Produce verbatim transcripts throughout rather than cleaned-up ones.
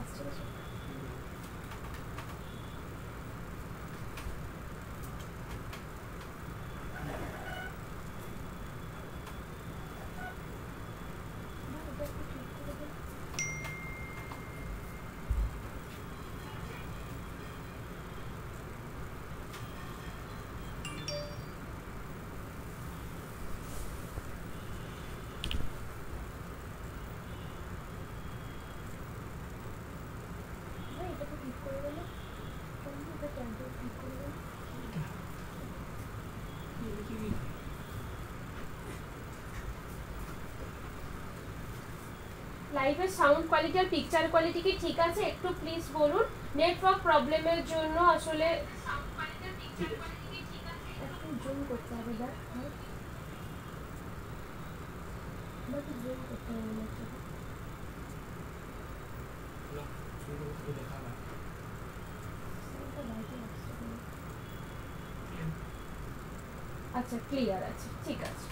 লাইভের sound quality আর picture quality কি ঠিক আছে? একটু প্লিজ বলুন। নেটওয়ার্ক প্রবলেমের জন্য আসলে সাউন্ড কোয়ালিটি আর পিকচার কোয়ালিটি কি ঠিক আছে? একটু জুম করতে হবে। দেখ বাট জুম করতে হবে না। আচ্ছা ক্লিয়ার আছে, ঠিক আছে।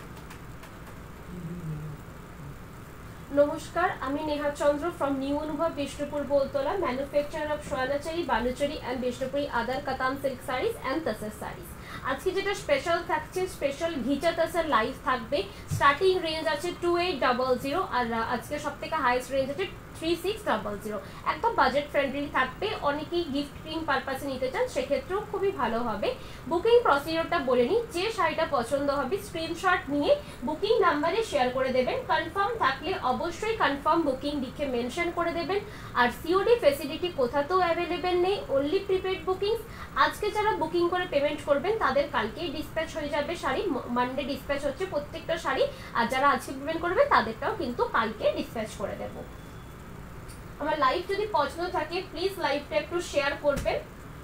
নমস্কার, আমি নেহা চন্দ্র from New Anubhav Bishnupur Boltala, manufacturer of Swarnachari, Baluchari and Bishnupuri other katan silk saris and tussar saris. আজকে যেটা স্পেশাল থাকছে, স্পেশাল ঘিচা তাসার লাইভ থাকবে। স্টার্টিং রেঞ্জ আছে টু এইট ডাবল জিরো আর আজকে সব থেকে হাইস্ট রেঞ্জ আছে থ্রি সিক্স ডাবল জিরো। একদম বাজেট ফ্রেন্ডলি থাকবে, অনেকেই গিফটিং পারপাসে নিতে চান, সেক্ষেত্রেও খুবই ভালো হবে। বুকিং প্রসিডিওরটা বলে নিই, যে শাড়িটা পছন্দ হবে স্ক্রিনশট নিয়ে বুকিং নাম্বারে শেয়ার করে দেবেন। কনফার্ম থাকলে অবশ্যই কনফার্ম বুকিং লিখে মেনশন করে দেবেন। আর সিওডি ফেসিলিটি কোথাতেও অ্যাভেলেবেল নেই, অনলি প্রিপেড বুকিং। আজকে যারা বুকিং করে পেমেন্ট করবেন তাদের কালকেই ডিসপ্যাচ হয়ে যাবে শাড়ি, মানডে ডিসপ্যাচ হচ্ছে প্রত্যেকটা শাড়ি। আর যারা আজকে পেমেন্ট করবে তাদেরটাও কিন্তু কালকে ডিসপ্যাচ করে দেবো। আমার লাইভ যদি পছন্দ থাকে প্লিজ লাইভটা একটু শেয়ার করবেন।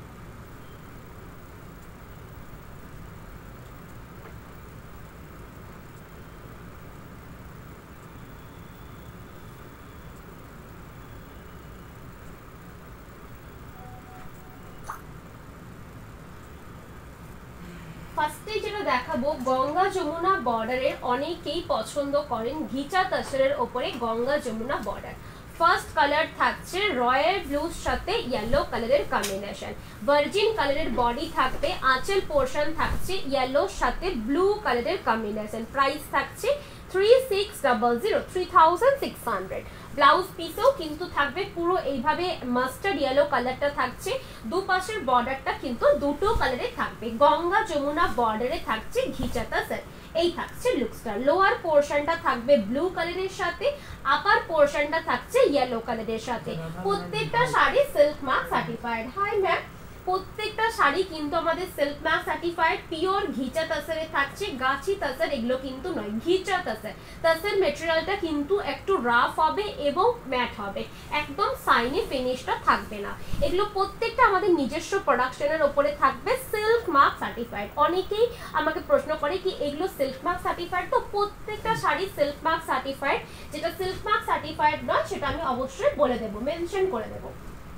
ফার্স্টে যেটা দেখাবো, গঙ্গা যমুনা বর্ডারের অনেকেই পছন্দ করেন ঘিচা তাসরের ওপরে Ganga Jamuna border. First colour থাকছে রয়্যাল ব্লুর সাথে ইয়েলো কালারের কম্বিনেশন। ভার্জিন কালারের বডি থাকবে, আঁচল পোর্শন থাকছে ইয়েলোর সাথে ব্লু কালারের কম্বিনেশন। প্রাইস থাকছে three six double zero three thousand six hundred. Blouse পিসেও কিন্তু থাকবে পুরো এইভাবে মাস্টার্ড ইয়েলো কালারটা থাকছে। দুপাশের বর্ডারটা কিন্তু দুটো কালারে থাকবে। গঙ্গা যমুনা বর্ডারে থাকছে ঘিচা তাসার। এই থাকছে লুকসটা। লোয়ার পোর্শনটা থাকবে ব্লু কালারের সাথে, আপার পোর্শনটা থাকছে ইয়েলো কালারের সাথে। প্রত্যেকটা sari silk mark certified. Hi ma'am, প্রত্যেকটা শাড়ি কিন্তু আমাদের silk mark certified, pure ghicha তাসারে থাকছে। গাছি তাসার এগুলো কিন্তু নয়, ঘিচা তাসার। তাসার মেটেরিয়ালটা কিন্তু একটু রাফ হবে এবং ম্যাট হবে, একদম সাইনি ফিনিশটা থাকবে না। এগুলো প্রত্যেকটা আমাদের নিজস্ব প্রোডাকশনের ওপরে থাকবে, সিল্ক মার্ক সার্টিফাইড। অনেকেই আমাকে প্রশ্ন করে কি এগুলো সিল্ক মার্ক সার্টিফাইড? তো প্রত্যেকটা শাড়ি সিল্ক মার্ক সার্টিফাইড। যেটা সিল্ক মার্ক সার্টিফাইড নয় সেটা আমি অবশ্যই বলে দেবো, মেনশন করে দেবো।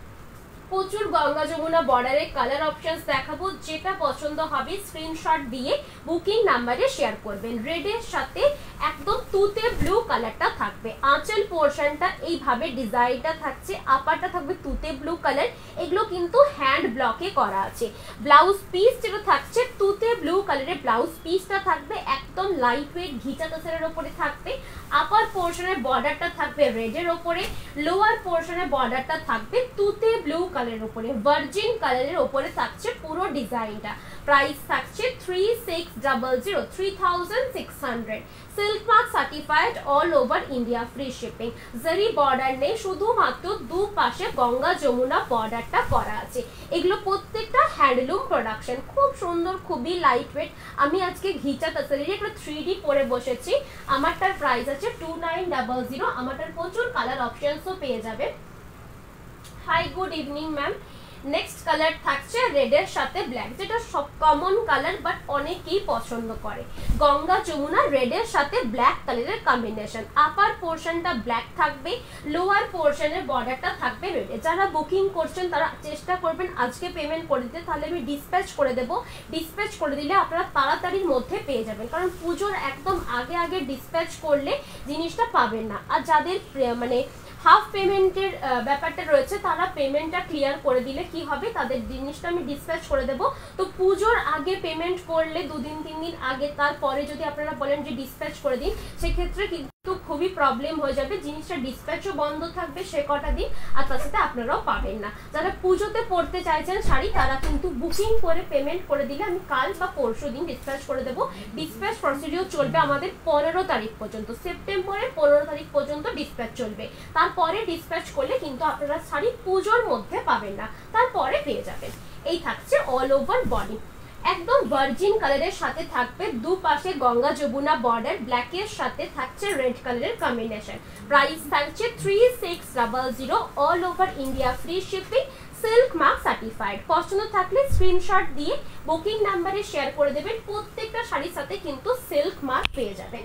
প্রচুর গঙ্গা যমুনা বর্ডারের কালার অপশনস দেখাবো, যেটা পছন্দ হবে স্ক্রিনশট দিয়ে বুকিং নাম্বারে শেয়ার করবেন। রেডের সাথে একদম তুতে ব্লু কালারটা থাকবে। আঁচল পোর্শনটা এইভাবে ডিজাইনটা থাকছে, আপারটা থাকবে তুতে ব্লু কালার। এগুলো কিন্তু হ্যান্ড ব্লকে করা আছে। ব্লাউজ পিস যেটা থাকছে তুতে ব্লু কালারের ব্লাউজ পিসটা থাকবে, একদম লাইট ওয়েট ঘিচা তাসারের ওপরে থাকবে। আপার পোর্শনের বর্ডারটা থাকবে রেডের ওপরে, লোয়ার পোর্শনের বর্ডারটা থাকবে তুতে ব্লু কালারের উপরে। ভার্জিন কালারের উপরে থাকছে পুরো ডিজাইনটা। প্রাইস থাকছে three six double zero three thousand six hundred. Silk mark certified, all over India, free shipping. Zari border নেই, শুধুমাত্র দু পাশে গঙ্গা যমুনা বর্ডারটা করা আছে। এগুলো প্রত্যেকটা হ্যান্ডলুম প্রোডাকশন, খুব সুন্দর, খুবই লাইট ওয়েট। আমি আজকে ঘিচা তাসারের একটা থ্রি ডি পরে বসেছি। আমারটার প্রাইস আছে টু নাইন ডাবল জিরো। আমারটার প্রচুর কালার অপশনসও পেয়ে যাবে। Hi good evening ma'am. Next colour থাকছে রেডের সাথে ব্ল্যাক, যেটা সব কমন কালার বাট অনেকেই পছন্দ করে। গঙ্গা যমুনা রেডের সাথে ব্ল্যাক কালারের কম্বিনেশন। আপার পোর্শনটা ব্ল্যাক থাকবে, লোয়ার পোর্শনের বর্ডারটা থাকবে রেডে। যারা বুকিং করছেন তারা চেষ্টা করবেন আজকে পেমেন্ট করে দিতে, তাহলে আমি ডিসপ্যাচ করে দেবো। ডিসপ্যাচ করে দিলে আপনারা তাড়াতাড়ির মধ্যে পেয়ে যাবেন, কারণ পুজোর একদম আগে আগে ডিসপ্যাচ করলে জিনিসটা পাবেন না। আর যাদের মানে হাফ পেমেন্টের ব্যাপারটা রয়েছে, তারা পেমেন্টটা ক্লিয়ার করে দিলে কি হবে, তাদের জিনিসটা আমি ডিসপ্যাচ করে দেবো। তো পুজোর আগে পেমেন্ট করলে দুদিন তিন দিন আগে, তারপরে যদি আপনারা বলেন যে ডিসপ্যাচ করে দিন, সেক্ষেত্রে কিন্তু খুবই প্রবলেম হয়ে যাবে, জিনিসটা ডিসপ্যাচও বন্ধ থাকবে সে কটা দিন, আর তার সাথে আপনারাও পাবেন না। যারা পুজোতে পড়তে চাইছেন শাড়ি, তারা কিন্তু বুকিং করে পেমেন্ট করে দিলে আমি কাল বা পরশু দিন ডিসপ্যাচ করে দেবো। ডিসপ্যাচ প্রসিডিওর চলবে আমাদের পনেরো তারিখ পর্যন্ত, সেপ্টেম্বরের পনেরো তারিখ পর্যন্ত ডিসপ্যাচ চলবে। তারপরে ডিসপ্যাচ করলে কিন্তু আপনারা শাড়ি পুজোর মধ্যে পাবেন না, তারপরে পেয়ে যাবেন। এই থাকছে অল ওভার বডি, একদম ভার্জিন কালারের সাথে থাকবে দুপাশে গঙ্গা যমুনা বর্ডার, ব্ল্যাকের সাথে থাকছে রেড কালারের কম্বিনেশন। প্রাইস থাকছে three six double zero, all over India free shipping, silk mark certified. পছন্দ থাকলে স্ক্রিনশট দিয়ে বুকিং নাম্বারে শেয়ার করে দেবেন, প্রত্যেকটা শাড়ির সাথে কিন্তু সিল্ক মার্ক পেয়ে যাবেন।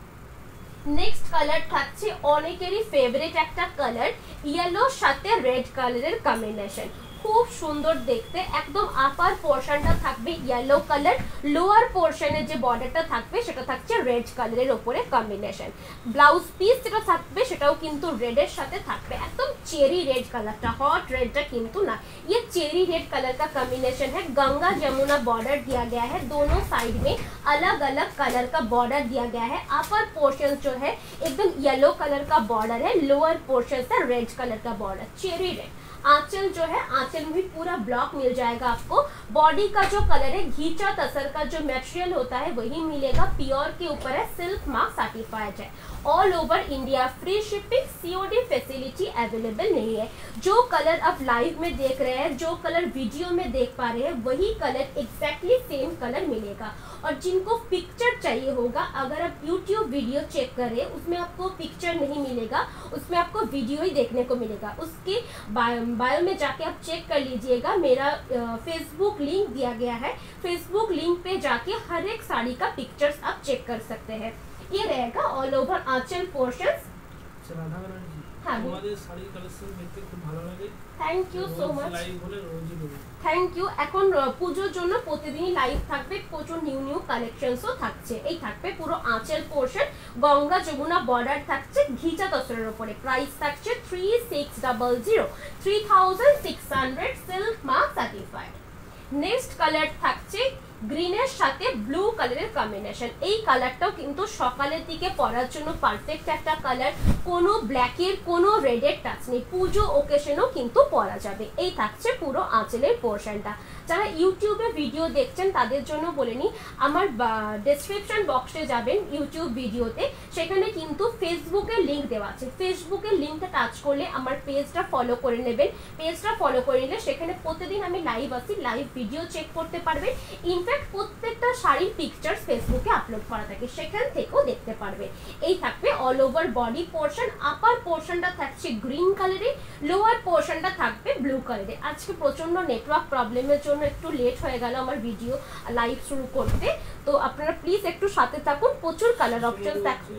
নেক্সট কালার থাকছে অনেকেরই ফেভারিট একটা কালার, ইয়েলোর সাথে রেড কালারের কম্বিনেশন, খুব সুন্দর দেখতে। একদম আপার পোর্শনটা থাকবে ইয়েলো কালার, লোয়ার পোর্শনের যে বর্ডারটা থাকবে সেটা থাকছে রেড কালারের ওপরে কম্বিনেশন। ব্লাউজ পিস যেটা থাকবে সেটাও কিন্তু রেডের সাথে থাকবে, একদম चेरी रेड कलर का, हॉट रेड का किंतु ना, ये चेरी रेड कलर का कॉम्बिनेशन है। गंगा जमुना बॉर्डर दिया गया है, दोनों साइड में अलग अलग कलर का बॉर्डर दिया गया है। अपर पोर्शन जो है एकदम येलो कलर का बॉर्डर है, लोअर पोर्शन से रेड कलर का बॉर्डर, चेरी रेड। आंचल जो है, आंचल में भी पूरा ब्लॉक मिल जाएगा आपको। बॉडी का जो कलर है, घीचा तसर का जो मटेरियल होता है वही मिलेगा, प्योर के ऊपर है, सिल्क मार्क सर्टिफाइड है। All over India free shipping, COD facility available नहीं है। जो कलर आप लाइव में देख रहे हैं, जो कलर वीडियो में देख पा रहे हैं, वही कलर एग्जैक्टली सेम कलर मिलेगा। और जिनको पिक्चर चाहिए होगा, अगर आप यूट्यूब वीडियो चेक करें उसमें आपको पिक्चर नहीं मिलेगा, उसमें आपको वीडियो ही देखने को मिलेगा। उसके बायो बायो में जाके आप चेक कर लीजिएगा, मेरा फेसबुक लिंक दिया गया है, फेसबुक लिंक पे जाके हर एक साड़ी का पिक्चर्स आप चेक कर सकते हैं। ये रहेगा ऑल ओवर आंचल portion. Thank you so much, thank you. এখন পুজোর জন্য প্রতিদিনই লাইভ থাকবে, প্রচুর নিউ নিউ কালেকশনসও থাকছে। এই থাকবে পুরো আঁচল পোর্শন, গঙ্গা যমুনা বর্ডার থাকছে ঘিচা তসরের উপরে। প্রাইস থাকছে three six double zero, three thousand six hundred, silk mark certified. Next colour থাকছে গ্রিনের সাথে ব্লু কালারের কম্বিনেশন। এই কালারটাও কিন্তু সকালের দিকে পরার জন্য পারফেক্ট একটা কালার, কোনো ব্ল্যাকের কোনো রেডের টাচ নেই, পুজো ওকেশনও কিন্তু পরা যাবে। এই থাকছে পুরো আঁচলের পোর্শনটা। যারা ইউটিউবে ভিডিও দেখছেন তাদের জন্য বলে নিই, আমার ডেসক্রিপশন বক্সে যাবেন ইউটিউব ভিডিওতে, সেখানে কিন্তু ফেসবুকের লিঙ্ক দেওয়া আছে। ফেসবুকের লিঙ্কটা টাচ করলে আমার পেজটা ফলো করে নেবেন, পেজটা ফলো করে নিলে সেখানে প্রতিদিন আমি লাইভ আসি, লাইভ ভিডিও চেক করতে পারবেন। ইনফ্যাক্ট প্রত্যেকটা শাড়ির পিকচার্স ফেসবুকে আপলোড করা থাকে, সেখান থেকেও দেখতে পারবে। এই থাকবে all over body portion, upper পোর্শনটা থাকছে গ্রিন কালারে, লোয়ার পোর্শনটা থাকবে ব্লু কালারে। আজকে প্রচন্ড নেটওয়ার্ক প্রবলেমের জন্য একটু লেট হয়ে গেল আমার ভিডিও লাইভ শুরু করতে, তো আপনারা প্লিজ একটু সাথে থাকুন, প্রচুর কালার অপশন থাকছে।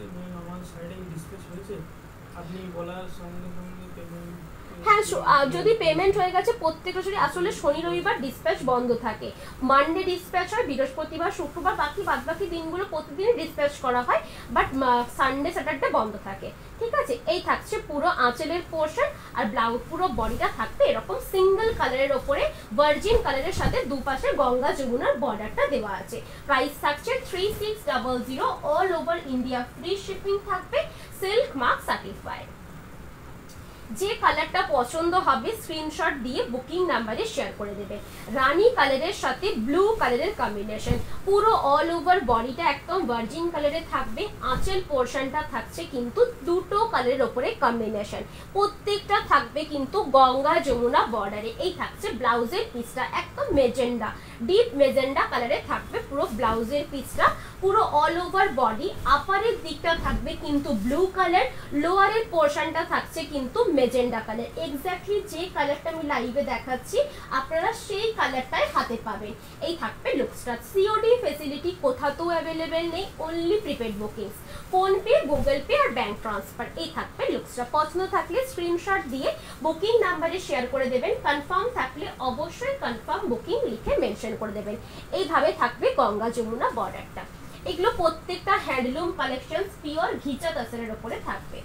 হ্যাঁ, যদি পেমেন্ট হয়ে গেছে প্রত্যেকটা শাড়ি, আসলে শনি রবিবার ডিসপ্যাচ বন্ধ থাকে, মানডে ডিসপ্যাচ হয়, বৃহস্পতিবার শুক্রবার, বাকি বাদ বাকি দিনগুলো প্রতিদিনই ডিসপ্যাচ করা হয়, বাট সানডে স্যাটারডে বন্ধ থাকে। ঠিক আছে, এই থাকছে পুরো আঁচলের পোর্শন, আর ব্লাউজ পুরো বডিটা থাকবে এরকম সিঙ্গেল কালারের ওপরে, ভার্জিন কালারের সাথে দুপাশে গঙ্গা যমুনার বর্ডারটা দেওয়া আছে। প্রাইস থাকছে three six double zero, all over India free shipping থাকবে, সিল্ক মার্ক সার্টিফাইড। যে কালারটা পছন্দ হবে স্ক্রিনশট দিয়ে বুকিং নাম্বারে শেয়ার করে দেবে। রানী কালারের সাথে ব্লু কালারের কম্বিনেশন, পুরো অল ওভার বডিটা একদম ভার্জিন কালারে থাকবে, আঁচল পোর্শনটা থাকছে কিন্তু দুটো কালারের ওপরে কম্বিনেশন, প্রত্যেকটা থাকবে কিন্তু গঙ্গা যমুনা বর্ডারে। এই থাকছে ব্লাউজের পিসটা, একদম মেজেন্ডা, ডিপ মেজেন্ডা কালারে থাকবে পুরো ব্লাউজের পিসটা, পুরো অল ওভার বডি। আপারের দিকটা থাকবে কিন্তু ব্লু কালার, লোয়ারের পোর্শনটা থাকছে কিন্তু মেজেন্ডা কালার। এক্স্যাক্টলি যে কালারটা আমি লাইভে দেখাচ্ছি আপনারা সেই কালারটাই হাতে পাবেন। এই থাকবে লুকসটা। সিওডি ফেসিলিটি কোথাও অ্যাভেলেবেল নেই, only prepaid bookings, PhonePe, Google Pay আর ব্যাংক ট্রান্সফার। এই থাকবে লুকসটা। পছন্দ থাকলে স্ক্রিনশট দিয়ে বুকিং নাম্বারে শেয়ার করে দেবেন, কনফার্ম থাকলে অবশ্যই কনফার্ম বুকিং লিখে মেনশন করে দেবেন। এইভাবে থাকবে গঙ্গা যমুনা বর্ডারটা। এগুলো প্রত্যেকটা হ্যান্ডলুম কালেকশন, পিওর ঘিচা তাসরের উপরে থাকবে।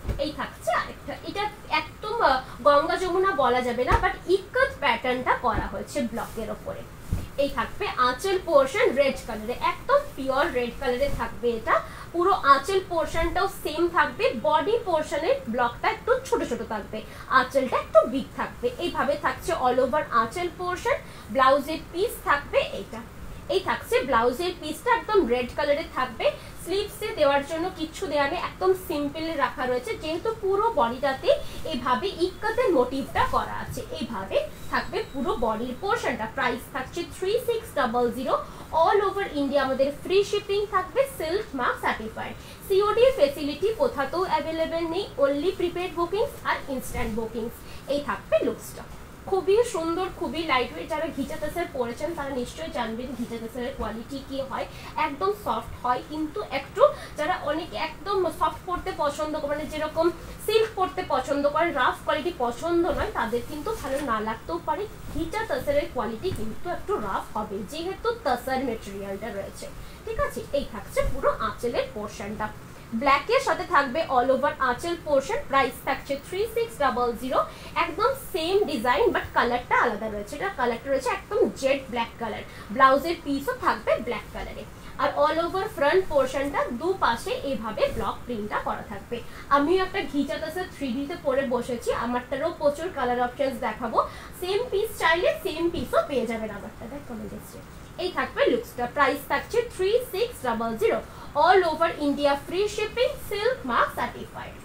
এই থাকছে আরেকটা, এটা একদম গঙ্গা যমুনা বলা যাবে না, বাট ইকত প্যাটার্নটা করা হয়েছে ব্লকের ওপরে। এই থাকবে আঁচল পোর্শন রেড কালারে, একদম পিওর রেড কালারে থাকবে এটা। পুরো আঁচল পোর্শনটাও সেম থাকবে, বডি পোর্শনের ব্লকটা একটু ছোট ছোট থাকবে, আঁচলটা একটু বিগ থাকবে। এইভাবে থাকছে অল ওভার আঁচল পোর্শন। ব্লাউজের পিস থাকবে এইটা, এই থাকছে ব্লাউজের পিসটা একদম রেড কালারে থাকবে। স্লিভসে দেওয়ার জন্য কিছু দেওয়া নেই, একদম সিম্পল রাখা রয়েছে, যেহেতু পুরো বডিটাতে এইভাবে ইক্কাতের মোটিভটা করা আছে। এইভাবে থাকবে পুরো বডির পোর্শনটা। প্রাইস থাকছে three six double zero. All over India আমাদের ফ্রি শিপিং থাকবে, silk mark certified. COD facility কোথাতেও অ্যাভেলেবেল নেই, অনলি প্রিপেড বুকিংস আর ইনস্ট্যান্ট বুকিংস। এই থাকবে লুকসটা, খুবই সুন্দর, খুবই লাইট ওয়েট। যারা ঘিচা তাসার পরেছেন তারা নিশ্চয়ই জানবেন ঘিচা তাসারের কোয়ালিটি কি হয়। একদম সফট হয়, কিন্তু একটু যারা অনেক একদম সফট পড়তে পছন্দ করে, মানে যেরকম সিল্ক পড়তে পছন্দ করেন, রাফ কোয়ালিটি পছন্দ নয়, তাদের কিন্তু ভালো না লাগতেও পারে। ঘিচা তাসারের কোয়ালিটি কিন্তু একটু রাফ হবে, যেহেতু তাসার মেটেরিয়ালটা রয়েছে। ঠিক আছে, এই থাকছে পুরো আঁচলের পোর্শনটা। ব্ল্যাকের সাথে থাকবে অল ওভার আঁচল পোর্শন। প্রাইস থাকছে থ্রি সিক্স ডাবল জিরো। একদম সেম ডিজাইন, বাট কালারটা আলাদা রয়েছে। এটা কালারটা রয়েছে একদম জেড ব্ল্যাক কালার। ব্লাউজের পিসও থাকবে ব্ল্যাক কালারে। আর অল ওভার ফ্রন্ট পোর্শনটা দু পাশে এইভাবে ব্লক প্রিন্টটা করা থাকবে। আমিও একটা ঘিচা তাসার থ্রি ডিতে পরে বসেছি, আমারটারও প্রচুর কালার অপশনস দেখাবো। সেম পিস চাইলে সেম পিসও পেয়ে যাবেন আমারটা। দেখ কমে যাচ্ছে। এই থাকবে লুকসটা। প্রাইস থাকছে three six double zero. All over India free shipping, silk mark certified.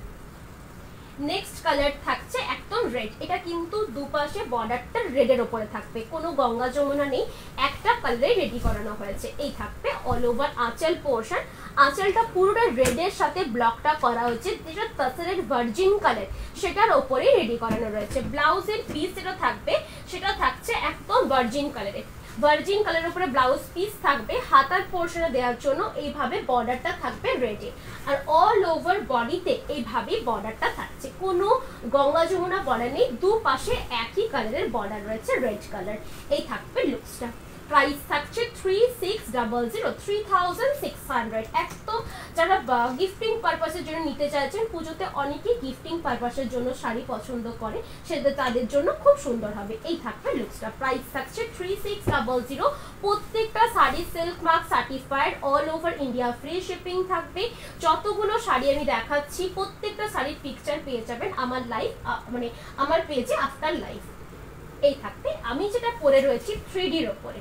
Next colour থাকছে একদম রেড। এটা কিন্তু দুপাশে বর্ডারটা রেডের ওপরে থাকবে, কোনো গঙ্গা যমুনা নেই, একটা কালারে রেডি করানো হয়েছে। এই থাকবে অল ওভার আঁচল পোর্শন। আঁচলটা পুরোটা রেডের সাথে ব্লকটা করা হয়েছে, যেটা তাসারের ভার্জিন কালার সেটার ওপরে রেডি করানো রয়েছে। ব্লাউজের পিস যেটা থাকবে সেটা থাকছে একদম ভার্জিন কালারে। ভার্জিন কালারের উপরে ব্লাউজ পিস থাকবে। হাতার পোর্শনে দেওয়ার জন্য এইভাবে বর্ডারটা থাকবে রেডে, আর অল ওভার বডিতে এইভাবে বর্ডারটা থাকছে। কোনো গঙ্গা যমুনা বর্ডার নেই, দু পাশে একই কালারের বর্ডার রয়েছে, রেড কালার। এই থাকবে লুকসটা। প্রাইস থাকছে three six double zero, three thousand six hundred. একদম যারা গিফটিং পারপাসের জন্য নিতে চাইছেন, পুজোতে অনেকেই গিফটিং পারপাসের জন্য শাড়ি পছন্দ করে, সেটা তাদের জন্য খুব সুন্দর হবে। এই থাকবে লুকসটা। প্রাইস থাকছে থ্রি সিক্স ডাবল জিরো। প্রত্যেকটা sari silk mark certified, all over India free shipping থাকবে। যতগুলো শাড়ি আমি দেখাচ্ছি প্রত্যেকটা শাড়ির পিকচার পেয়ে যাবেন আমার লাইভ, মানে আমার পেজে আফটার লাইভ। এই থাকবে, আমি যেটা পরে রয়েছি থ্রি ডির ওপরে,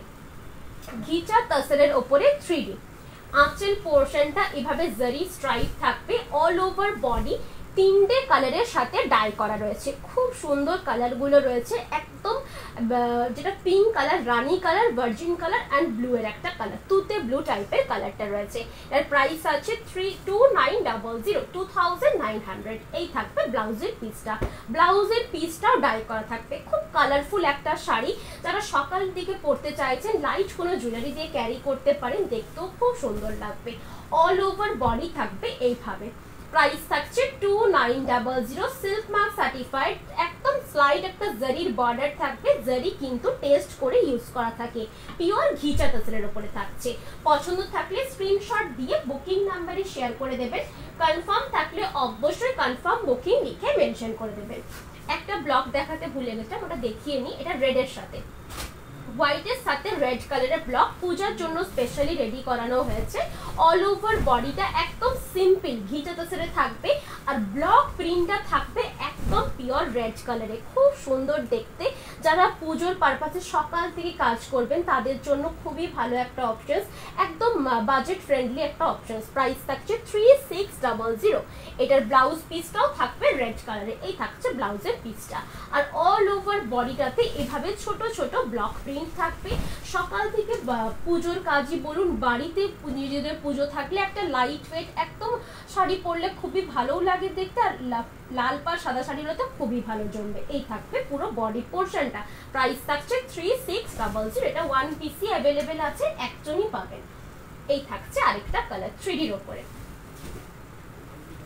ঘিচা তাসারের ওপরে থ্রি ডি। আঁচল পোর্শনটা এভাবে জারি স্ট্রাইপ থাকবে। অল ওভার বডি তিনটে কালারের সাথে ডাই করা রয়েছে, খুব সুন্দর কালারগুলো রয়েছে। একদম যেটা pink colour, rani colour, virgin colour and blue এর একটা কালার, তুতে ব্লু টাইপের কালারটা রয়েছে। এর প্রাইস আছে three two nine double zero, two thousand nine hundred. এই থাকবে ব্লাউজের পিসটা। ব্লাউজের পিসটাও ডাই করা থাকবে। খুব কালারফুল একটা শাড়ি, যারা সকাল দিকে পরতে চাইছেন, লাইট কোনো জুয়েলারি দিয়ে ক্যারি করতে পারেন, দেখতেও খুব সুন্দর লাগবে। অল ওভার বডি থাকবে এইভাবে। প্রাইস থাকছে two nine double zero, silk mark certified. একদম স্লাইড একটা জারির বর্ডার থাকবে, জারি কিন্তু টেস্ট করে ইউজ করা থাকে। পিওর ঘিচা তাসারের উপরে থাকছে। পছন্দ থাকলে স্ক্রিনশট দিয়ে বুকিং নাম্বারে শেয়ার করে দেবেন। কনফার্ম থাকলে অবশ্যই কনফার্ম বুকিং লিখে মেনশন করে দেবেন। একটা ব্লক দেখাতে ভুলে গেছিলাম, ওটা দেখিয়ে নিই। এটা রেডের সাথে, হোয়াইটের সাথে রেড কালারের ব্লক, পূজার জন্য স্পেশালি রেডি করানো হয়েছে। অল ওভার বডিটা একদম সিম্পল ঘিচা তাসারে থাকবে, আর ব্লক প্রিন্টটা থাকবে একদম পিওর রেড কালারে, খুব সুন্দর দেখতে। যারা পুজোর পারপাসে সকাল থেকে কাজ করবেন তাদের জন্য খুবই ভালো একটা অপশন, একদম বাজেট ফ্রেন্ডলি একটা অপশন। প্রাইস থাকছে থ্রি সিক্স ডাবল জিরো। এটার ব্লাউজ পিসটাও থাকবে রেড কালারে। এই থাকছে ব্লাউজের পিসটা। আর অল ওভার বডিটাতে এভাবে ছোট ছোট ব্লক প্রিন্ট থাকবে। সকাল থেকে পুজোর কাজই বলুন, বাড়িতে নিজেদের পুজো থাকলে একটা লাইট ওয়েট একদম শাড়ি পরলে খুবই ভালো লাগে দেখতে, আর লাল পাড় সাদা শাড়িরও তো খুবই ভালো জমবে। এই থাকবে পুরো বডি পোর্শনটা। প্রাইস থাকছে থ্রি সিক্স ডাবল জিরো। এটা ওয়ান পিসি অ্যাভেলেবেল আছে, একজনই পাবেন। এই থাকছে আরেকটা কালার থ্রি ডির ওপরে।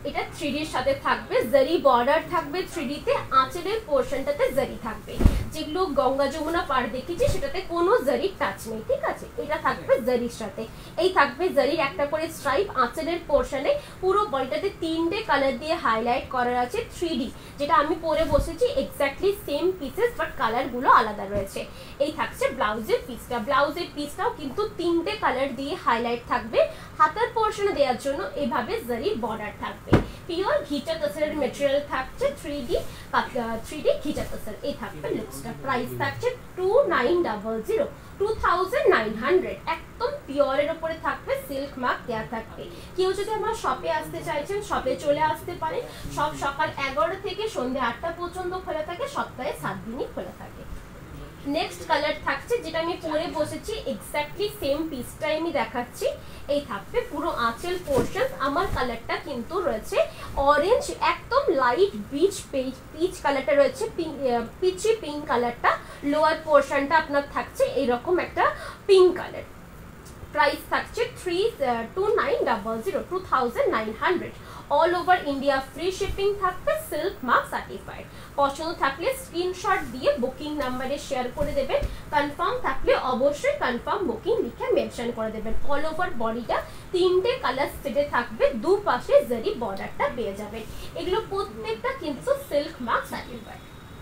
এটা থ্রি ডির সাথে থাকবে, জারি বর্ডার থাকবে থ্রি ডিতে, আঁচলের পোর্শনটাতে জারি থাকবে। যেগুলো গঙ্গা যমুনা পাড় দেখেছি সেটাতে কোনো জারির টাচ নেই, ঠিক আছে। এটা থাকবে জারির সাথে, এই থাকবে জারির একটা করে স্ট্রাইপ আঁচলের পোর্শনে। পুরো বডিটাতে তিনটে কালার দিয়ে হাইলাইট করা আছে থ্রি ডি, যেটা আমি পরে বসেছি এক্স্যাক্টলি সেম পিসেস বাট কালারগুলো আলাদা রয়েছে। এই থাকছে ব্লাউজের পিসটা, ব্লাউজের পিসটাও কিন্তু তিনটে কালার দিয়ে হাইলাইট থাকবে। হাতার পোর্শনে দেওয়ার জন্য এভাবে জারির বর্ডার থাকবে। পিওর ঘিচা তসরের মেটেরিয়াল থাকছে three D three D ghicha tussar. এই থাকবে লুকসটা। প্রাইস থাকছে two nine double zero two thousand nine hundred. একদম পিওরের উপরে থাকবে, সিল্ক মার্ক দেওয়া থাকবে। কেউ যদি আমার শপে আসতে চাইছেন শপে চলে আসতে পারে। সব সকাল এগারোটা থেকে সন্ধ্যে আটটা পর্যন্ত খোলা থাকে, সপ্তাহে সাত দিনই খোলা থাকে। নেক্সট কালার থাকছে যেটা আমি পরে বসেছি এক্স্যাক্টলি সেম পিসটাই আমি দেখাচ্ছি। এই থাকবে পুরো আঁচল পোর্শন। আমার কালারটা কিন্তু রয়েছে অরেঞ্জ, একদম লাইট বিচ পিচ কালারটা রয়েছে, পিচি পিঙ্ক কালারটা। লোয়ার পোর্শনটা আপনার থাকছে এইরকম একটা পিঙ্ক কালার। প্রাইস থাকছে three two nine double zero two thousand nine hundred. All over India free shipping থাকবে, সিল্ক মার্ক সার্টিফাইড। পছন্দ থাকলে স্ক্রিনশট দিয়ে বুকিং নাম্বারে শেয়ার করে দেবেন। কনফার্ম থাকলে অবশ্যই কনফার্ম বুকিং লিখে মেনশন করে দেবেন। অল ওভার বডিটা তিনটে কালার সেটে থাকবে, দুপাশে জারি বর্ডারটা পেয়ে যাবেন। এগুলো প্রত্যেকটা কিন্তু silk mark certified.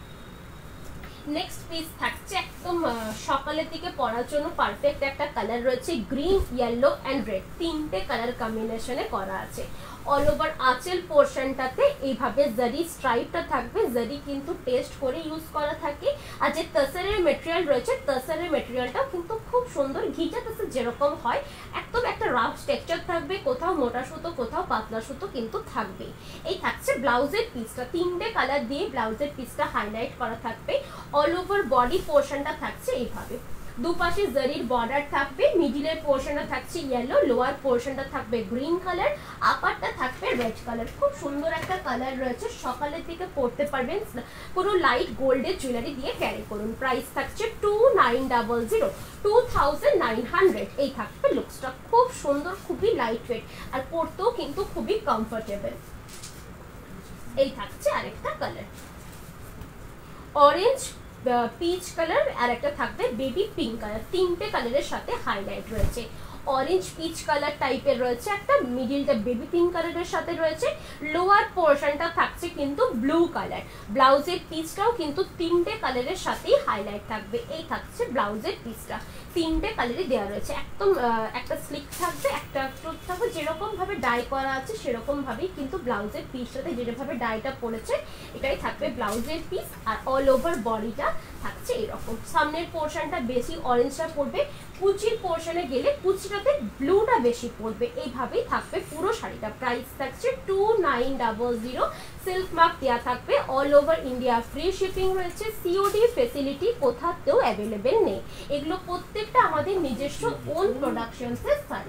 Next piece থাকছে একদম সকালের দিকে পরার জন্য পারফেক্ট একটা কালার রয়েছে, গ্রিন ইয়েলো অ্যান্ড রেড, তিনটে কালার কম্বিনেশনে করা আছে। অল ওভার আঁচল পোর্শনটাতে এইভাবে জারি স্ট্রাইপটা থাকবে। জারি কিন্তু টেস্ট করে ইউজ করা থাকে। আর যে তসরের মেটেরিয়াল রয়েছে তসরের মেটেরিয়ালটাও কিন্তু খুব সুন্দর, ঘিচা তসর যেরকম হয় একদম একটা রাফ টেক্সচার থাকবে, কোথাও মোটা সুতো কোথাও পাতলা সুতো কিন্তু থাকবে। এই থাকছে ব্লাউজের পিসটা, তিনটে কালার দিয়ে ব্লাউজের পিসটা হাইলাইট করা থাকবে। অল ওভার বডি পোর্শনটা থাকছে এইভাবে, দুপাশে জারির বর্ডার থাকবে। মিডিলের পোর্শনটা থাকছে ইয়েলো, লোয়ার পোর্শনটা থাকবে গ্রিন কালার, আপারটা থাকবে রেড কালার। খুব সুন্দর একটা কালার রয়েছে, সকালের দিকে পরতে পারবেন। পুরো লাইট গোল্ডের জুয়েলারি দিয়ে ক্যারি করুন। প্রাইস থাকছে two nine double zero two thousand nine hundred. এই থাকবে লুকসটা, খুব সুন্দর, খুবই লাইট ওয়েট আর পরতেও কিন্তু খুবই কমফোর্টেবল। এই থাকছে আরেকটা কালার অরেঞ্জ পিচ কালার, আর একটা থাকবে বেবি পিঙ্ক কালার। তিনটে কালারের সাথে হাইলাইট রয়েছে। অরেঞ্জ পিচ কালার টাইপের রয়েছে একটা, মিডিলটা বেবি পিঙ্ক কালারের সাথে রয়েছে। লোয়ার পোর্শনটা থাকছে কিন্তু ব্লু কালার। ব্লাউজের পিসটাও কিন্তু তিনটে কালারের সাথেই হাইলাইট থাকবে। এই থাকছে ব্লাউজের পিসটা, তিনটে কালারই দেওয়া রয়েছে। একদম একটা স্লিক থাকবে, একটা ফ্রুট থাকবে, যেরকম ভাবে ডাই করা আছে সেরকম ভাবেই কিন্তু ব্লাউজের পিসটাতে যেভাবে ডাইটা পড়েছে এটাই থাকবে ব্লাউজের পিস। আর অল ওভার বডিটা থাকছে এরকম। সামনের পোর্শনটা বেশি অরেঞ্জটা পড়বে, কুচির পোর্শনে গেলে কুচিটাতে ব্লুটা বেশি পড়বে। এইভাবেই থাকবে পুরো শাড়িটা। প্রাইস থাকছে two nine double zero. Silk mark দেওয়া থাকবে। All over India free shipping রয়েছে। সিওডি ফেসিলিটি কোথাতেও অ্যাভেলেবেল নেই। এগুলো প্রত্যেকটা আমাদের নিজস্ব ওন প্রোডাকশনসের শাড়ি।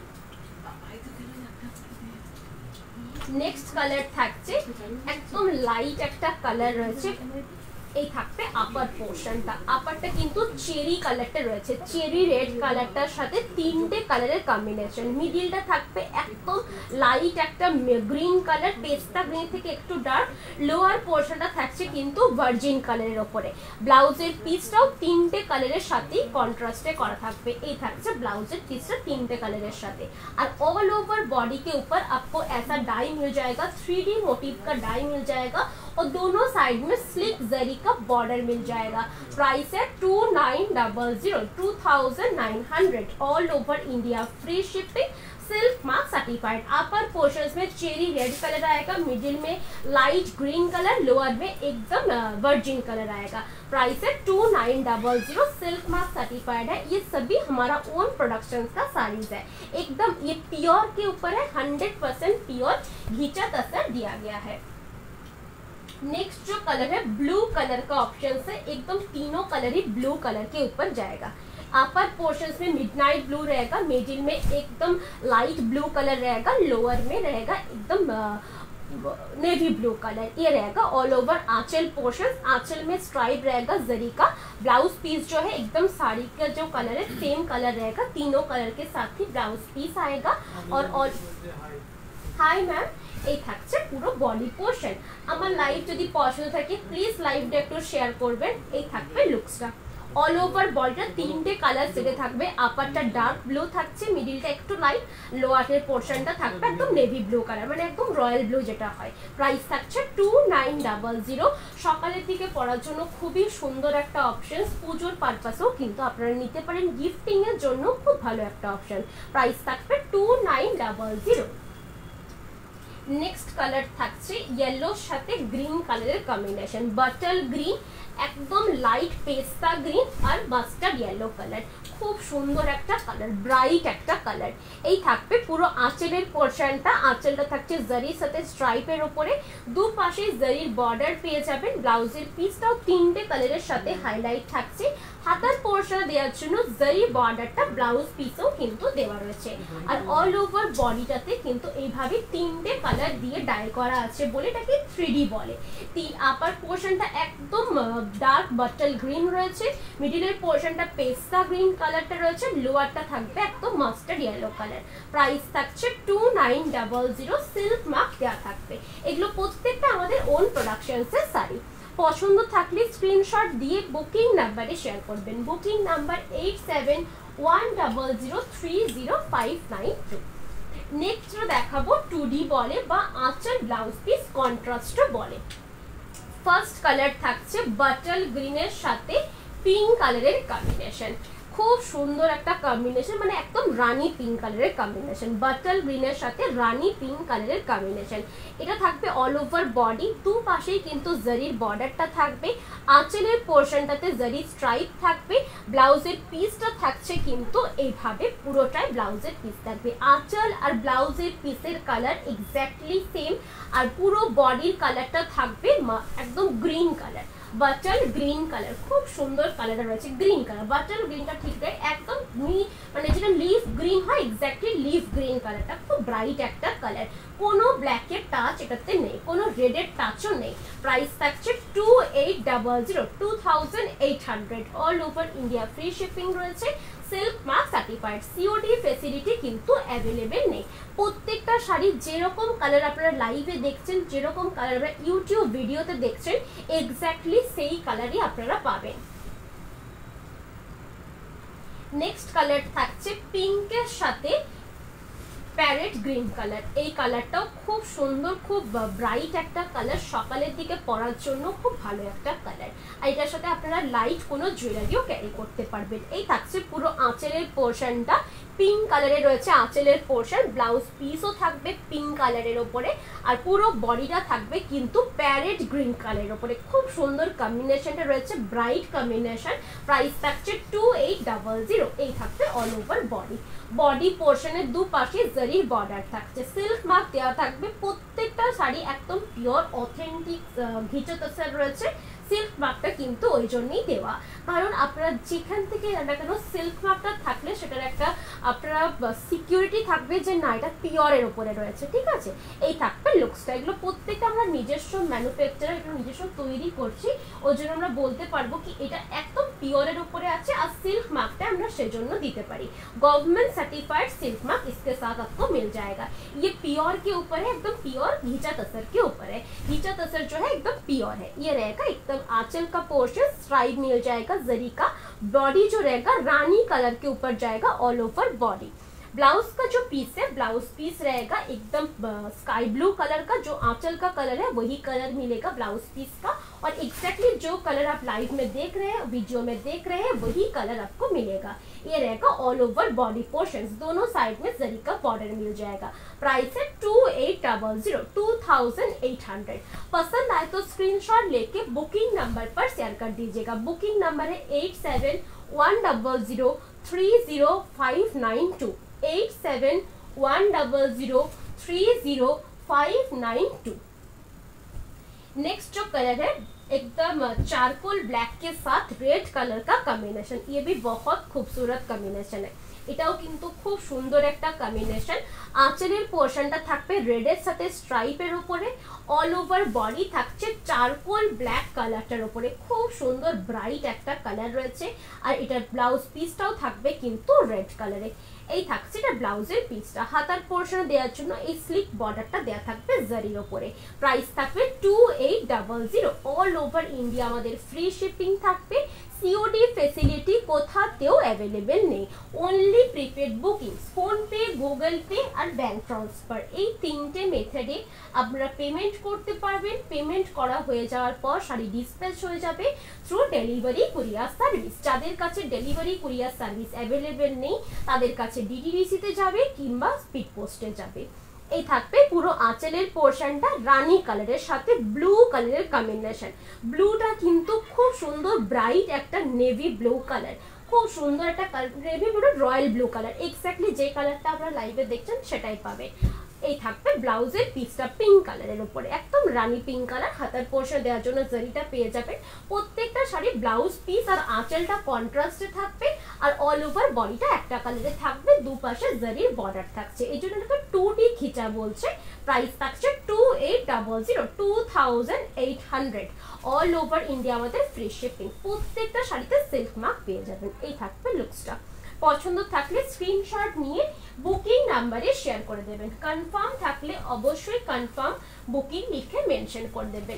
নেক্সট কালার থাকছে একদম লাইট একটা কালার রয়েছে। এই থাকবে আপার পোর্শনটা, আপারটা কিন্তু চেরি কালারটা রয়েছে, চেরি রেড কালারটার সাথে তিনটে কালারের কম্বিনেশন। মিডিলটা থাকবে একদম লাইট একটা গ্রিন কালার, পেস্তা গ্রিন থেকে একটু ডার্ক। লোয়ার পোর্শনটা থাকছে কিন্তু ভার্জিন কালারের ওপরে। ব্লাউজের পিসটাও তিনটে কালারের সাথেই কন্ট্রাস্টে করা থাকবে। এই থাকছে ব্লাউজের पिसटा तीनटे कलर साथे और ऑल ओवर बॉडी के ऊपर आपको ऐसा डाई मिल जाएगा, थ्री डी मोटिव का डाई मिल जाएगा और दोनों साइड में स्लिक जरी का बॉर्डर मिल जाएगा। प्राइस है two nine double zero two thousand nine hundred all over India, free shipping, silk mark certified. Upper portions में चेरी रेड कलर आएगा, मिडिल में लाइट ग्रीन कलर, लोअर में एकदम वर्जिन कलर आएगा। प्राइस है two nine double zero, silk mark certified है। ये सभी हमारा ओन प्रोडक्शन का साड़ीज है, एकदम ये प्योर के ऊपर है, हंड्रेड परसेंट प्योर घिचा तसर दिया गया है। नेक्स्ट जो कलर है ब्लू कलर का ऑप्शन है, एकदम तीनों कलर ही ब्लू कलर के ऊपर जाएगा। अपर पोर्शंस में मिडनाइट ब्लू रहेगा, मिडिल में एकदम लाइट ब्लू कलर रहेगा, लोअर में रहेगा एकदम नेवी ब्लू कलर, ये रहेगा ऑल ओवर। आंचल पोर्शन, आंचल में स्ट्राइप रहेगा जरी का। ब्लाउज पीस जो है एकदम साड़ी का जो कलर है सेम कलर रहेगा, तीनों कलर के साथ ही ब्लाउज पीस आएगा। और ऑल हाय मैम, এই থাকছে পুরো বডি পোর্শন। আমার লাইভ যদি পছন্দ থাকে প্লিজ লাইভটা একটু শেয়ার করবেন। এই থাকবে লুকসটা। অল ওভার বডিটা তিনটে কালার সেটে থাকবে। আপারটা ডার্ক ব্লু থাকছে, মিডিলটা একটু লাইট, লোয়ারের পোর্শনটা থাকবে একদম নেভি ব্লু কালার, মানে একদম রয়্যাল ব্লু যেটা হয়। প্রাইস থাকছে টু নাইন ডাবল জিরো। সকালের দিকে পরার জন্য খুবই সুন্দর একটা অপশন, পুজোর পারপাসেও কিন্তু আপনারা নিতে পারেন, গিফটিং এর জন্য খুব ভালো একটা অপশন। প্রাইস থাকবে two nine double zero. Next colour থাকছে ইয়েলোর সাথে গ্রিন কালারের কম্বিনেশন, বাটল গ্রিন, একদম লাইট পেস্তা গ্রিন আর মাস্টার্ড ইয়েলো কালার। খুব সুন্দর একটা কালার, ব্রাইট একটা কালার। এই থাকবে পুরো আঁচলের পোর্শনটা, আঁচলটা থাকছে জারির সাথে স্ট্রাইপের উপরে, দুপাশে জারির বর্ডার পেয়ে যাবেন। ব্লাউজের পিসটাও তিনটে কালারের সাথে হাইলাইট থাকছে। হাতার পোর্শন দেওয়ার জন্য জারি বর্ডারটা ব্লাউজ পিসেও কিন্তু দেওয়া রয়েছে। আর অল ওভার বডিটাতে কিন্তু এইভাবে তিনটে কালার দিয়ে ডাই করা আছে বলে এটাকে থ্রি ডি বলে। তিন আপার পোর্শনটা একদম ডার্ক বাটল গ্রিন রয়েছে, মিডিলের পোর্শনটা পেস্তা গ্রিন কালারটা রয়েছে, লোয়ারটা থাকবে একদম মাস্টার্ড ইয়েলো কালার। প্রাইস থাকছে two nine double zero. Silk mark দেওয়া থাকবে। এগুলো প্রত্যেকটা আমাদের ওন প্রোডাকশনসের শাড়ি। পছন্দ থাকলে স্ক্রিনশট দিয়ে বুকিং নাম্বারে শেয়ার করবেন। Booking number eight seven one double zero three zero five nine two. Next দেখাবো টু ডি বলে বা আঁচল ব্লাউজ পিস কন্ট্রাস্টও বলে। ফার্স্ট কালার থাকছে বাটল গ্রিনের সাথে পিঙ্ক কালারের কম্বিনেশন। খুব সুন্দর একটা কম্বিনেশন, মানে একদম রানী পিঙ্ক কালারের কম্বিনেশন, বাটল গ্রিনের সাথে রানী পিঙ্ক কালারের কম্বিনেশন। এটা থাকবে অল ওভার বডি, দু পাশেই কিন্তু জারির বর্ডারটা থাকবে, আঁচলের পোর্শনটাতে জারি স্ট্রাইপ থাকবে। ব্লাউজের পিসটা থাকছে কিন্তু এইভাবে পুরোটাই ব্লাউজের পিস থাকবে। আঁচল আর ব্লাউজের পিসের কালার এক্স্যাক্টলি সেম, আর পুরো বডির কালারটা থাকবে একদম green colour, bottle green colour. খুব সুন্দর কালার রয়েছে, গ্রিন কালার, বাটল গ্রিনটা ঠিক রায় একদম মানে যেটা লিফ গ্রিন হয় এক্স্যাক্টলি লিফ গ্রিন কালারটা। খুব ব্রাইট একটা কালার, কোনো ব্ল্যাকের টাচ এটাতে নেই, কোনো রেডের টাচও নেই। প্রাইস থাকছে two eight double zero, two thousand eight hundred. All over India free shipping রয়েছে, silk mark certified. COD facility কিন্তু অ্যাভেলেবেল নেই। প্রত্যেকটা শাড়ি যেরকম কালার আপনারা লাইভে দেখছেন, যেরকম কালার আপনারা ইউটিউব ভিডিওতে দেখছেন, এক্স্যাক্টলি সেই কালারই আপনারা পাবেন। নেক্সট কালার থাকছে পিঙ্কের সাথে প্যারেট গ্রিন কালার। এই কালারটাও খুব সুন্দর, খুব ব্রাইট একটা কালার, সকালের দিকে পরার জন্য খুব ভালো একটা কালার। আর এটার সাথে আপনারা লাইট কোনো জুয়েলারিও ক্যারি করতে পারবেন। এই থাকছে পুরো আঁচলের পোর্শনটা পিঙ্ক কালারে রয়েছে, আঁচলের পোর্শন, ব্লাউজ পিসও থাকবে পিঙ্ক কালারের ওপরে, আর পুরো বডিটা থাকবে কিন্তু প্যারেট গ্রিন কালারের ওপরে। খুব সুন্দর কম্বিনেশনটা রয়েছে, ব্রাইট কম্বিনেশন। প্রাইস থাকছে টু এইট ডাবল জিরো। এই থাকছে অল ওভার বডি। বডি পোর্শনের দুপাশে জারির বর্ডার থাকছে, সিল্ক মার্ক দেওয়া থাকবে। প্রত্যেকটা শাড়ি একদম পিওর অথেন্টিক ঘিচা তসর রয়েছে। সিল্ক মার্কটা কিন্তু ওই জন্যই দেওয়া, কারণ আপনারা যেখান থেকে না কেন সিল্ক মার্কটা থাকলে সেটার একটা আপনারা সিকিউরিটি থাকবে যে না এটা পিওরের উপরে রয়েছে, ঠিক আছে। এই থাকবে লুকসটা। এগুলো প্রত্যেকটা আমরা নিজস্ব ম্যানুফ্যাকচারার, এটা নিজস্ব তৈরি করছি, ওই জন্য আমরা বলতে পারবো কি এটা একদম পিওরের উপরে আছে। আর সিল্ক মার্কটা আমরা সেজন্য দিতে পারি, गवर्नमेंट सर्टिफाइड सिल्क मार्क इसके साथ आपको मिल जाएगा। ये प्योर के ऊपर है, एकदम प्योर घिचा तसर के ऊपर है। घिचा तसर जो है एकदम प्योर है। ये रहेगा एकदम आंचल का पोर्शन स्ट्राइप मिल जाएगा जरी का। बॉडी जो रहेगा रानी कलर के ऊपर जाएगा ऑल ओवर बॉडी। ब्लाउज का जो पीस है, ब्लाउज पीस रहेगा एकदम स्काई ब्लू कलर का, जो आंचल का कलर है वही कलर मिलेगा ब्लाउज पीस का। और एग्जैक्टली जो कलर आप लाइव में देख रहे हैं, वीडियो में देख रहे हैं, वही कलर आपको मिलेगा। ये रहेगा ऑल ओवर बॉडी पोर्शंस, दोनों साइड में जरी का बॉर्डर मिल जाएगा। प्राइस है two eight double zero, two thousand eight hundred. पसंद आए तो स्क्रीनशॉट लेके बुकिंग नंबर पर शेयर कर दीजिएगा। बुकिंग नंबर है eight seven one double zero three zero five nine two, eight seven one double zero three zero five nine two. Next जो colour है एकदम चारकोल ब्लैक के साथ रेड कलर का कॉम्बिनेशन, ये भी बहुत खूबसूरत कॉम्बिनेशन है। এটাও কিন্তু খুব সুন্দর একটা কম্বিনেশন। আঁচলের পোর্শনটা থাকবে রেডের সাথে স্ট্রাইপের উপরে, অল ওভার বডি থাকছে চারকোল ব্ল্যাক কালারটার উপরে, খুব সুন্দর ব্রাইট একটা কালার রয়েছে। আর এটার ব্লাউজ পিসটাও থাকবে কিন্তু রেড কালারে। এই থাকছে এটা ব্লাউজের পিসটা। হাতার পোর্শন দেওয়ার জন্য এই স্লিক বর্ডারটা দেওয়া থাকবে জারির ওপরে। প্রাইস থাকবে two eight double zero. All over India আমাদের ফ্রি শিপিং থাকবে। সিওডি ফেসিলিটি কোথাতেও অ্যাভেলেবেল নেই, only prepaid booking, PhonePe, Google Pay আর ব্যাংক ট্রান্সফার, এই তিনটে মেথডে আপনারা পেমেন্ট করতে পারবেন। পেমেন্ট করা হয়ে যাওয়ার পর শাড়ি ডিসপ্যাচ হয়ে যাবে থ্রু ডেলিভারি কুরিয়ার সার্ভিস। যাদের কাছে ডেলিভারি কুরিয়ার সার্ভিস অ্যাভেলেবেল নেই তাদের কাছে ডিটিডিসিতে যাবে কিংবা স্পিড পোস্টে যাবে। এই থাকবে পুরো আঁচলের পোর্শনটা রানী কালারের সাথে ব্লু কালারের কম্বিনেশন। ব্লুটা কিন্তু খুব সুন্দর ব্রাইট একটা নেভি ব্লু কালার, খুব সুন্দর একটা navy blue royal blue colour, exactly যে কালারটা আপনারা লাইভে দেখছেন সেটাই পাবে। এই থাকবে ব্লাউজের পিসটা পিঙ্ক কালারের উপরে, একদম রানী পিঙ্ক কালার। হাতার পোর্শন দেওয়ার জন্য জারিটা পেয়ে যাবেন। প্রত্যেকটা শাড়ি ব্লাউজ পিস আর আঁচলটা কন্ট্রাস্টে থাকবে আর অল ওভার বডিটা একটা কালারে থাকবে, দুপাশে জারির বর্ডার থাকছে, এই জন্য এটাকে টু ডি খিচা বলছে। প্রাইস থাকছে two eight double zero, two thousand eight hundred. All over India আমাদের ফ্রি শিপিং। প্রত্যেকটা শাড়িতে সিল্ক মার্ক পেয়ে যাবেন। এই থাকবে লুকসটা। পছন্দ থাকলে স্ক্রিনশট নিয়ে বুকিং নাম্বারে শেয়ার করে দেবেন। কনফার্ম থাকলে অবশ্যই কনফার্ম বুকিং লিখে মেনশন করে দেবেন।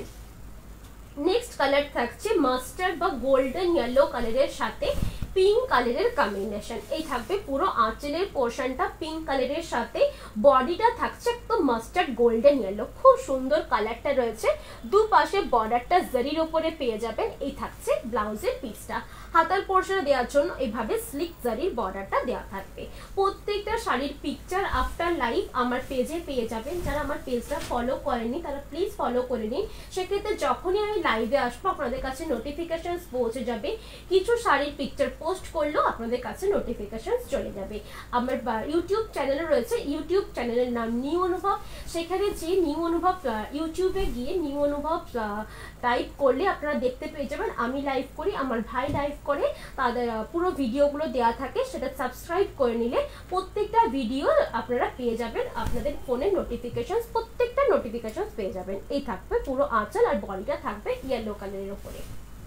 নেক্সট কালার থাকছে মাস্টার্ড বা গোল্ডেন ইয়েলো কালারের সাথে পিঙ্ক কালারের কম্বিনেশন। এই থাকবে পুরো আঁচলের পোর্শনটা পিঙ্ক কালারের সাথে, বডিটা থাকছে একদম মাস্টার্ড গোল্ডেন ইয়েলো, খুব সুন্দর কালারটা রয়েছে। দুপাশে বর্ডারটা জারির উপরে পেয়ে যাবেন। এই থাকছে ব্লাউজের পিসটা। হাতার পোর্শনে দেওয়ার জন্য এইভাবে স্লিক জারির বর্ডারটা দেওয়া থাকবে। প্রত্যেকটা শাড়ির পিকচার আফটার লাইভ আমার পেজে পেয়ে যাবেন। যারা আমার পেজটা ফলো করেনি তারা প্লিজ ফলো করে নিন, সেক্ষেত্রে যখনই আমি লাইভে আসবো আপনাদের কাছে নোটিফিকেশন পৌঁছে যাবে। কিছু শাড়ির পিকচার পোস্ট করলেও আপনাদের কাছে নোটিফিকেশন চলে যাবে। আমার ইউটিউব চ্যানেল রয়েছে, ইউটিউব চ্যানেলের নাম নিউ অনুভব। সেখানে যে নিউ অনুভব ইউটিউবে গিয়ে নিউ অনুভব টাইপ করলে আপনারা দেখতে পেয়ে যাবেন আমি লাইভ করি, আমার ভাই লাইভ করে, তাদের পুরো ভিডিওগুলো দেওয়া থাকে। সেটা সাবস্ক্রাইব করে নিলে প্রত্যেকটা ভিডিও আপনারা পেয়ে যাবেন, আপনাদের ফোনে নোটিফিকেশন, প্রত্যেকটা নোটিফিকেশন পেয়ে যাবেন। এই থাকবে পুরো আঁচল আর বডিটা থাকবে ইয়েলো কালারের উপরে।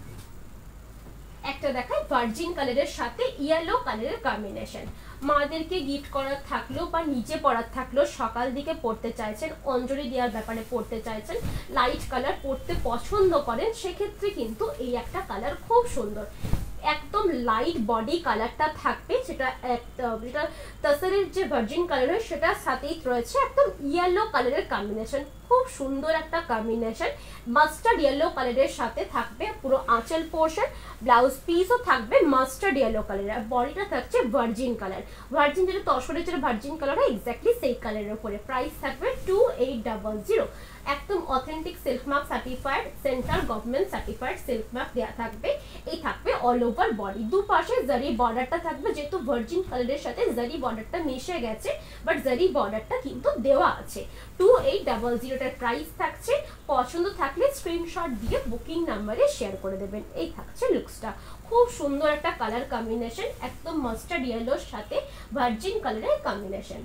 একটা দেখায় ভার্জিন কালারের সাথে ইয়েলো কালারের কম্বিনেশন। মাদেরকে গিফট করার থাকলেও বা নিচে পরার থাকলেও, সকাল দিকে পড়তে চাইছেন, অঞ্জলি দেওয়ার ব্যাপারে পড়তে চাইছেন, লাইট কালার পড়তে পছন্দ করেন, সেক্ষেত্রে কিন্তু এই একটা কালার খুব সুন্দর। একদম লাইট বডি কালারটা থাকবে, সেটা একটা যেটা তাসরের যে ভার্জিন কালার হয় সেটার সাথেই রয়েছে একদম ইয়েলো কালারের কম্বিনেশন, খুব সুন্দর একটা কম্বিনেশন। মাস্টার্ড ইয়েলো কালারের সাথে থাকবে পুরো আঁচল পোর্শন, ব্লাউজ পিসও থাকবে মাস্টার্ড ইয়েলো কালারের, আর বডিটা থাকছে ভার্জিন কালার। ভার্জিন যেটা তসরের যেটা ভার্জিন কালার হয় এক্স্যাক্টলি সেই কালারের উপরে। প্রাইস থাকবে টু এইট ডাবল জিরো। একদম authentic silk mark certified, central government certified silk mark দেওয়া থাকবে। এই থাকবে অল ওভার বডি, দুপাশে জারি বর্ডারটা থাকবে, যেহেতু ভার্জিন কালারের সাথে জারি বর্ডারটা মিশে গেছে, বাট জারি বর্ডারটা কিন্তু দেওয়া আছে। টু এইট ডাবল জিরোটার প্রাইস থাকছে। পছন্দ থাকলে স্ক্রিনশট দিয়ে বুকিং নাম্বারে শেয়ার করে দেবেন। এই থাকছে লুকসটা, খুব সুন্দর একটা কালার কম্বিনেশন, একদম মাস্টার্ড ইয়েলোর সাথে ভার্জিন কালারের কম্বিনেশন।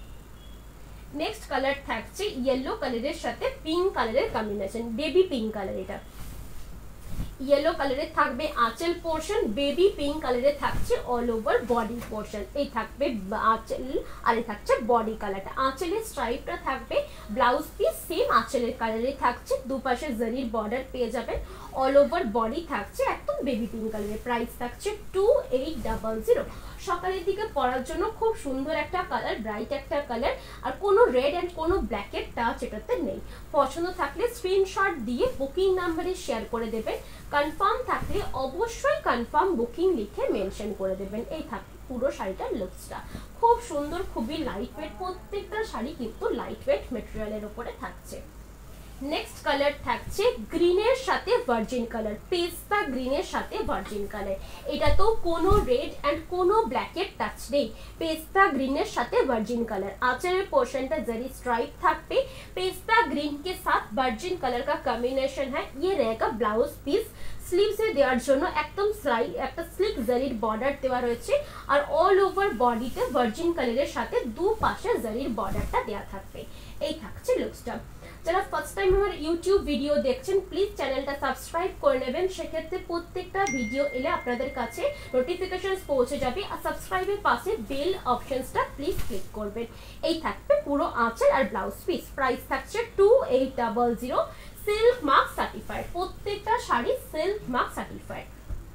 নেক্সট কালার থাকছে ইয়েলো কালারের সাথে পিঙ্ক কালারের কম্বিনেশন, বেবি পিঙ্ক কালার। এটা ইয়েলো কালারের থাকবে আঁচল পোর্শন, বেবি পিঙ্ক কালারের থাকছে অল ওভার বডি পোর্শন। এই থাকবে আঁচল আর এই থাকছে বডি কালারটা। আঁচলের স্ট্রাইপটা থাকবে, ব্লাউজ পিস সেম আঁচলের কালারে থাকছে, দুপাশে জারির বর্ডার পেয়ে যাবেন। অল ওভার বডি থাকছে একদম বেবি পিঙ্ক কালারের। প্রাইস থাকছে টু এইট ডাবল জিরো। সকালের দিকে পরার জন্য খুব সুন্দর একটা কালার, ব্রাইট একটা কালার, আর কোনো রেড অ্যান্ড কোনো ব্ল্যাকের টাচ এটাতে নেই। পছন্দ থাকলে স্ক্রিনশট দিয়ে বুকিং নাম্বারে শেয়ার করে দেবেন। কনফার্ম থাকলে অবশ্যই কনফার্ম বুকিং লিখে মেনশন করে দেবেন। এই থাকবে পুরো শাড়িটার লুকসটা, খুব সুন্দর, খুবই লাইট ওয়েট। প্রত্যেকটা শাড়ি কিন্তু লাইট ওয়েট মেটেরিয়ালের উপরে থাকছে। নেক্সট কালার থাকছে গ্রিনের সাথে ভার্জিন কালার, পেস্তা গ্রিনের সাথে ভার্জিন কালার। এটা তো কোনো রেড এন্ড কোনো ব্ল্যাকের টাচ নেই, পেস্তা ग्रीन साथे वर्जिन कलर। आंचल पोर्शन का जरी स्ट्राइप थाकबे, पेस्ता ग्रीन के साथ वर्जिन कलर का कॉम्बिनेशन है। ये रहेगा ब्लाउज पीस। स्लीव्स দেওয়ার জন্য একদম স্লাইড একটা স্লিক জারির বর্ডার দেওয়া রয়েছে, আর অল ওভার বডিতে ভার্জিন কালারের সাথে দু পাশে জারির বর্ডারটা দেওয়া থাকবে। এই থাকছে লুকসটা। যারা ফার্স্ট টাইম আমার ইউটিউব ভিডিও দেখছেন প্লিজ চ্যানেলটা সাবস্ক্রাইব করে নেবেন, সেক্ষেত্রে প্রত্যেকটা ভিডিও এলে আপনাদের কাছে নোটিফিকেশনস পৌঁছে যাবে। আর সাবস্ক্রাইবের পাশে বেল অপশনসটা প্লিজ ক্লিক করবেন। এই থাকবে পুরো আঁচল আর ব্লাউজ পিস। প্রাইস থাকছে two eight double zero, silk mark certified, প্রত্যেকটা sari silk mark certified.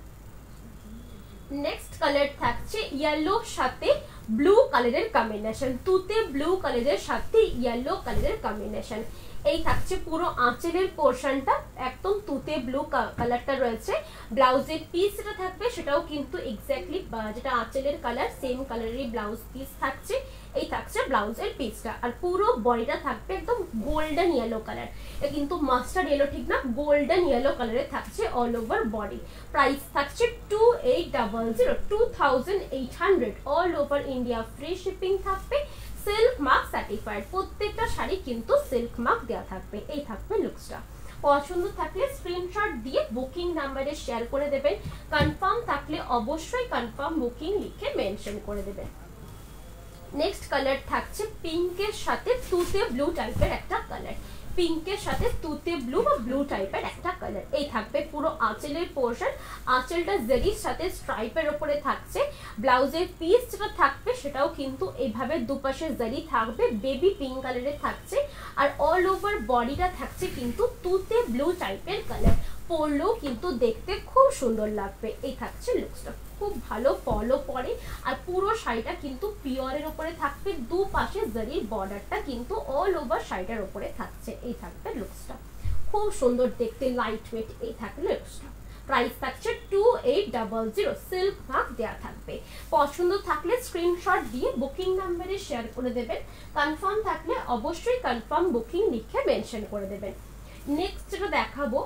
Next colour থাকছে ইয়েলোর সাথে ব্লু কালারের কম্বিনেশন, তুতে ব্লু কালারের সাথে ইয়েলো কালারের কম্বিনেশন। এই থাকছে পুরো আঁচলের পোর্শনটা, একদম তুতে ব্লু কালারটা রয়েছে। ব্লাউজের পিস যেটা থাকবে সেটাও কিন্তু এক্স্যাক্টলি যেটা আঁচলের কালার সেম কালারেরই ব্লাউজ পিস থাকছে। এই থাকছে ব্লাউজের পিসটা, আর পুরো বডিটা থাকবে একদম গোল্ডেন ইয়েলো কালার, কিন্তু মাস্টার্ড ইয়েলো ঠিক না, গোল্ডেন ইয়েলো কালারে থাকছে অল ওভার বডি। প্রাইস থাকছে two eight double zero, two thousand eight hundred, all over India free shipping থাকবে, সিল্ক মার্ক সার্টিফাইড, প্রত্যেকটা শাড়ি কিন্তু সিল্ক মার্ক দেওয়া থাকবে। এই থাকবে লুকসটা। পছন্দ থাকলে স্ক্রিনশট দিয়ে বুকিং নাম্বারে শেয়ার করে দেবেন, কনফার্ম থাকলে অবশ্যই কনফার্ম বুকিং লিখে মেনশন করে দেবেন। নেক্সট কালার থাকছে পিঙ্কের সাথে তুতে ব্লু টাইপের একটা কালার, পিঙ্কের সাথে তুতে ব্লু বা ব্লু টাইপের একটা কালার। এই থাকবে পুরো আঁচলের পোর্শন, আঁচলটা জেরির সাথে স্ট্রাইপের উপরে থাকছে। ব্লাউজের পিস যেটা থাকবে সেটাও কিন্তু এইভাবে দুপাশে জারি থাকবে, বেবি পিঙ্ক কালারের থাকছে, আর অল ওভার বডিটা থাকছে কিন্তু তুতে ব্লু টাইপের কালার। পরলেও কিন্তু দেখতে খুব সুন্দর লাগবে। এই থাকছে লুকসটা, খুব ভালো ফলো পড়ে, আর পুরো শাড়িটা কিন্তু পিওরের উপরে থাকবে, দু পাশে জারির বর্ডারটা কিন্তু অল ওভার শাড়িটার উপরে থাকছে। এই থাকবে লুকসটা, খুব সুন্দর দেখতে, লাইট ওয়েট। এই থাকবে লুকসটা। প্রাইস থাকছে two eight double zero, silk mark দেওয়া থাকবে। পছন্দ থাকলে স্ক্রিনশট দিয়ে বুকিং নাম্বারে শেয়ার করে দেবেন, কনফার্ম থাকলে অবশ্যই কনফার্ম বুকিং লিখে মেনশন করে দেবেন। নেক্সট যেটা দেখাবো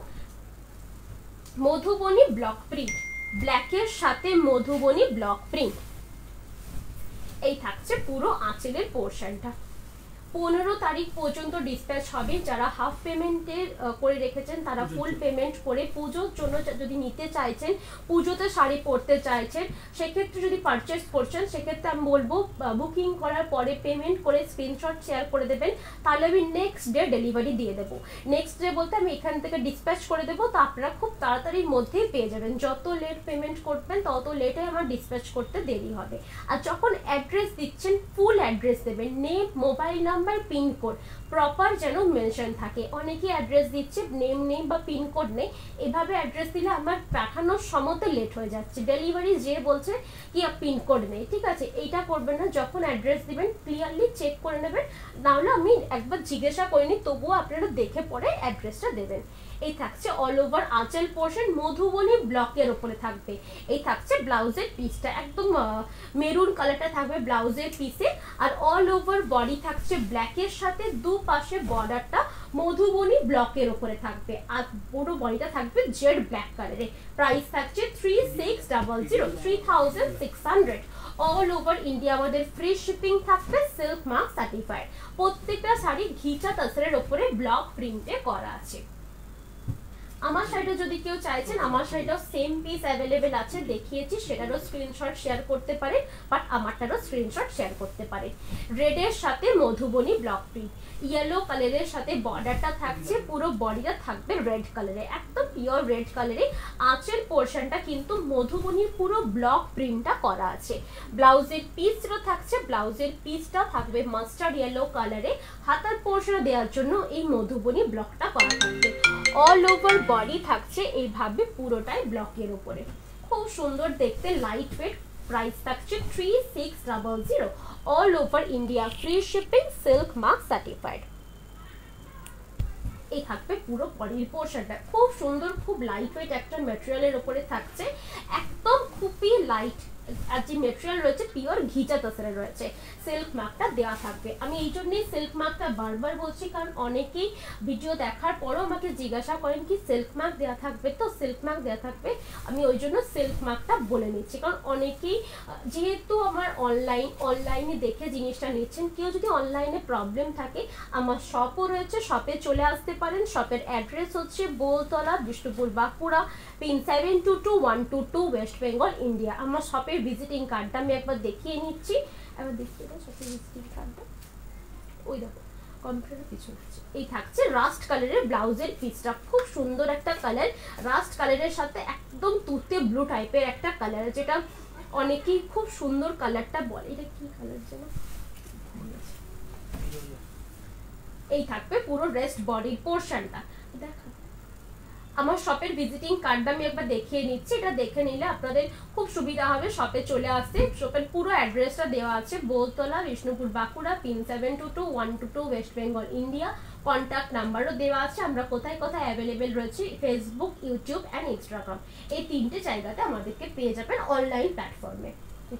মধুবনী ব্লক প্রিন্ট, ব্ল্যাকের সাথে মধুবনী ব্লক প্রিন্ট। এই থাকছে পুরো আঁচলের পোর্শনটা। পনেরো তারিখ পর্যন্ত ডিসপ্যাচ হবে, যারা হাফ পেমেন্টের করে রেখেছেন তারা ফুল পেমেন্ট করে পুজোর জন্য যদি নিতে চাইছেন, পুজোতে শাড়ি পরতে চাইছেন, সেক্ষেত্রে যদি পারচেস করছেন সেক্ষেত্রে আমি বলবো বুকিং করার পরে পেমেন্ট করে স্ক্রিনশট শেয়ার করে দেবেন, তাহলে আমি নেক্সট ডে ডেলিভারি দিয়ে দেবো। নেক্সট ডে বলতে আমি এখান থেকে ডিসপ্যাচ করে দেবো, তো আপনারা খুব তাড়াতাড়ির মধ্যেই পেয়ে যাবেন। যত লেট পেমেন্ট করবেন তত লেটে আমার ডিসপ্যাচ করতে দেরি হবে। আর যখন অ্যাড্রেস দিচ্ছেন ফুল অ্যাড্রেস দেবেন, name, mobile number, pincode proper যেন মেনশন থাকে। অনেকে অ্যাড্রেস দিচ্ছে নেম নেই বা পিনকোড নেই, এভাবে অ্যাড্রেস দিলে আমার পাঠানোর সময়তে লেট হয়ে যাচ্ছে, ডেলিভারি যে বলছে কি পিনকোড নেই। ঠিক আছে, এইটা করবেন না, যখন অ্যাড্রেস দিবেন ক্লিয়ারলি চেক করে নেবেন, নাহলে আমি একবার জিজ্ঞাসা করিনি তবুও আপনারা দেখে পরে অ্যাড্রেসটা দেবেন। এই থাকছে অল ওভার আঁচল পোর্শন, মধুবনী ব্লকের উপরে থাকবে। এই থাকছে ব্লাউজের পিসটা, একদম মেরুন কালারটা থাকবে ব্লাউজের পিসে, আর অল ওভার বডি থাকছে ব্ল্যাকের সাথে দু পাশে বর্ডারটা মধুবনী ব্লকের উপরে থাকবে, আর পুরো বডিটা থাকবে জেড ব্ল্যাক কালারে। প্রাইস থাকছে three six double zero, three thousand six hundred. All over India আমাদের ফ্রি শিপিং থাকবে, সিল্ক মার্ক সার্টিফাইড। প্রত্যেকটা শাড়ি ঘিচা তাসরের উপরে ব্লক প্রিন্টে করা আছে। আমার শাড়িটা যদি কেউ চাইছেন, আমার শাড়িটাও সেম পিস অ্যাভেলেবেল আছে, দেখিয়েছি, সেটারও স্ক্রিনশট শেয়ার করতে পারে, বাট আমারটারও স্ক্রিনশট শেয়ার করতে পারে। রেডের সাথে মধুবনী ব্লক প্রিন্ট, ইয়েলো কালারের সাথে বর্ডারটা থাকছে, পুরো বডিটা থাকবে রেড কালারে, একদম পিওর রেড কালারে। আঁচের পোর্শনটা কিন্তু মধুবনীর পুরো ব্লক প্রিন্টটা করা আছে। ব্লাউজের পিস যেটা থাকছে, ব্লাউজের পিসটা থাকবে মাস্টার্ড ইয়েলো কালারে, হাতার পোর্শনে দেওয়ার জন্য এই মধুবনী ব্লকটা করা থাকবে। অল ওভার বডি থাকছে এইভাবে পুরোটাই ব্লকের উপরে, খুব সুন্দর দেখতে, লাইট ওয়েট। প্রাইস থাকছে three six double zero, all over India free shipping, silk mark certified. এই থাকবে পুরো বডির পোর্শনটা, খুব সুন্দর, খুব লাইট ওয়েট একটা ম্যাটেরিয়ালের উপরে থাকছে, একদম খুবই লাইট আর যে মেটেরিয়াল রয়েছে পিওর ঘিচা তসরের রয়েছে, সিল্ক মার্কটা দেওয়া থাকবে। আমি এই জন্যই সিল্ক মার্কটা বারবার বলছি, কারণ অনেকেই ভিডিও দেখার পরও আমাকে জিজ্ঞাসা করেন কি সিল্ক মার্ক দেওয়া থাকবে, তো সিল্ক মার্ক দেওয়া থাকবে, আমি ওই জন্য সিল্ক মার্কটা বলে নিচ্ছি। কারণ অনেকেই যেহেতু আমার অনলাইন অনলাইনে দেখে জিনিসটা নিচ্ছেন, কেউ যদি অনলাইনে প্রবলেম থাকে আমার শপও রয়েছে, শপে চলে আসতে পারেন। শপের অ্যাড্রেস হচ্ছে Boltala, Bishnupur, Bankura, pin seven two two one two two, West Bengal, India. আমার শপের ভিজিটিং কার্ডটা আমি একবার দেখিয়ে নিচ্ছি, একবার দেখিয়ে দাও শপের ভিজিটিং কার্ডটা। ওই দেখো কম্পিউটারের পিছনে আছে। এই থাকছে রাস্ট কালারের ব্লাউজের পিসটা, খুব সুন্দর একটা কালার, রাস্ট কালারের সাথে একদম তুতে ব্লু টাইপের একটা কালার, যেটা অনেকেই খুব সুন্দর কালারটা বলে। এটা কি কালার যেন, এই থাকবে পুরো রেস্ট বডির পোর্শনটা। দেখো আমার শপের ভিজিটিং কার্ডটা আমি একবার দেখিয়ে নিচ্ছি, এটা দেখে নিলে আপনাদের খুব সুবিধা হবে শপে চলে আসতে। শপের পুরো অ্যাড্রেসটা দেওয়া আছে, Boltala, Bishnupur, Bankura, pin seven two two one two two, West Bengal, India. Contact নাম্বারও দেওয়া আছে, আমরা কোথায় কোথায় অ্যাভেলেবেল রয়েছে, ফেসবুক, ইউটিউব অ্যান্ড ইনস্টাগ্রাম, এই তিনটে জায়গাতে আমাদেরকে পেয়ে যাবেন অনলাইন প্ল্যাটফর্মে।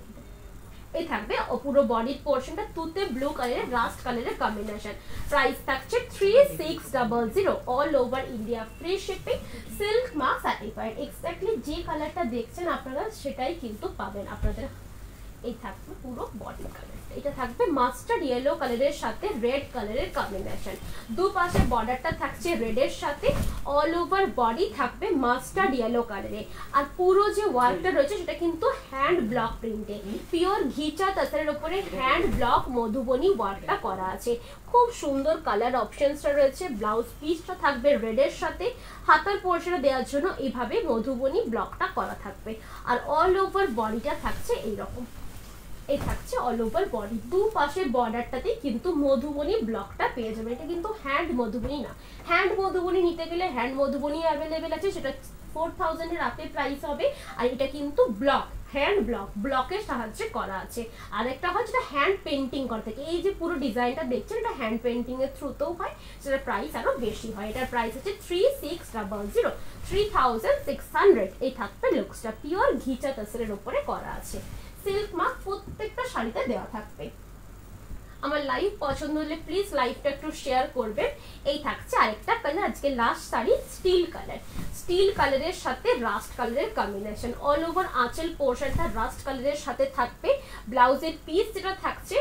এই থাকবে পুরো বডির পোর্শনটা তুতে ব্লু কালারের রাস্ট কালারের কম্বিনেশন। প্রাইস থাকছে three six double zero, all over India, free shipping, silk mark certified. Exactly যে কালারটা দেখছেন আপনারা সেটাই কিন্তু পাবেন আপনাদের। এই থাকবে পুরো বডি কালার, এটা থাকবে মাস্টার্ড ইয়েলো কালারের সাথে রেড কালারের কম্বিনেশন। দুপাশে বর্ডারটা থাকছে রেডের সাথে, অল ওভার বডি থাকবে মাস্টার্ড ইয়েলো কালারে। আর পুরো যে ওয়ার্কটা রয়েছে সেটা কিন্তু হ্যান্ড ব্লক প্রিন্টে, পিওর ঘিচা তাসরের উপরে হ্যান্ড ব্লক মধুবনী ওয়ার্কটা করা আছে। খুব সুন্দর কালার অপশনসটা রয়েছে। ব্লাউজ পিসটা থাকবে রেডের সাথে, হাতার পোর্শনে দেওয়ার জন্য এইভাবে মধুবনী ব্লকটা করা থাকবে। আর অল ওভার বডিটা থাকছে এইরকম, এই থাকছে অল ওভার বডি। দু পাশে বর্ডারটাতে কিন্তু মধুবনী ব্লকটা পেয়ে যাবে। এটা কিন্তু হ্যান্ড মধুবনী না, হ্যান্ড মধুবনী নিতে গেলে হ্যান্ড মধুবনী অ্যাভেলেবেল আছে, সেটা ফোর থাউজেন্ডের আপে প্রাইস হবে। আর এটা কিন্তু ব্লক, হ্যান্ড ব্লক, ব্লকের সাহায্যে করা আছে। আর একটা হয় যেটা হ্যান্ড পেন্টিং করা থাকে, এই যে পুরো ডিজাইনটা দেখছেন এটা হ্যান্ড পেন্টিং এর থ্রুতেও হয়, সেটার প্রাইস আরো বেশি হয়। এটার প্রাইস হচ্ছে three six double zero, three thousand six hundred. এই থাকবে লুকসটা, পিওর ঘিচা তাসরের উপরে করা আছে। সিল্ক মার্ক প্রত্যেকটা শাড়িতে দেওয়া থাকবে। আমার লাইভ পছন্দ হলে প্লিজ লাইভটা একটু শেয়ার করবেন। এই থাকছে আরেকটা কালার, আজকে last sari steel colour, steel কালারের সাথে রাস্ট কালারের কম্বিনেশন। অল ওভার আঁচল পোর্শনটা রাস্ট কালারের সাথে থাকবে। ব্লাউজের পিস যেটা থাকছে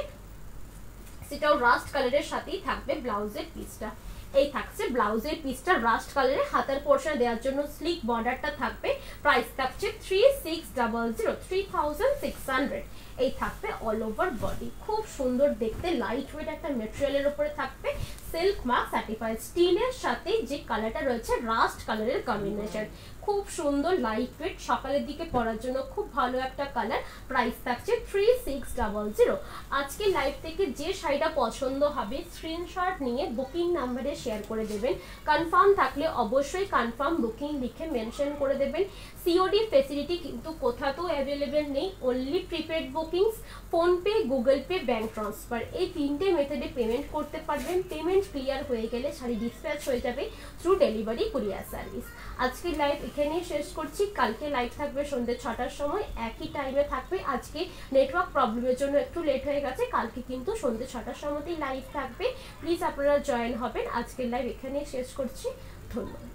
সেটাও রাস্ট কালারের সাথেই থাকবে ব্লাউজের পিসটা। এই থাকছে ব্লাউজের পিসটা রাস্ট কালারে, হাতার পোর্শন দেওয়ার জন্য স্লিক বর্ডারটা থাকবে। প্রাইস থাকছে three six double zero, three thousand six hundred. এই থাকবে অল ওভার বডি, খুব সুন্দর দেখতে, লাইট ওয়েট একটা মেটেরিয়ালের উপরে থাকবে, সিল্ক মার্ক সার্টিফাইড। স্টিলের সাথে যে কালারটা রয়েছে রাস্ট কালারের কম্বিনেশন, খুব সুন্দর লাইট ওয়েট, সকালের দিকে পরার জন্য খুব ভালো একটা কালার। প্রাইস থাকছে থ্রি সিক্স ডাবল জিরো। আজকে লাইভ থেকে যে শাড়িটা পছন্দ হবে স্ক্রিনশট নিয়ে বুকিং নাম্বারে শেয়ার করে দেবেন। কনফার্ম থাকলে অবশ্যই কনফার্ম বুকিং লিখে মেনশন করে দেবেন। সিওডি ফেসিলিটি কিন্তু কোথাও অ্যাভেলেবেল নেই, only prepaid bookings, PhonePe, Google Pay, bank transfer, এই তিনটে মেথডে পেমেন্ট করতে পারবেন। পেমেন্ট ক্লিয়ার হয়ে গেলে শাড়ি ডিসপ্যাচ হয়ে যাবে থ্রু ডেলিভারি কুরিয়ার সার্ভিস। আজকে লাইভ এখানেই শেষ করছি, কালকে লাইভ থাকবে সন্ধ্যে ছটার সময়, একই টাইমে থাকবে। আজকে নেটওয়ার্ক প্রবলেমের জন্য একটু লেট হয়ে গেছে, কালকে কিন্তু সন্ধ্যে ছটার সময়তেই লাইভ থাকবে। প্লিজ আপনারা জয়েন হবেন। আজকের লাইভ এখানেই শেষ করছি, ধন্যবাদ।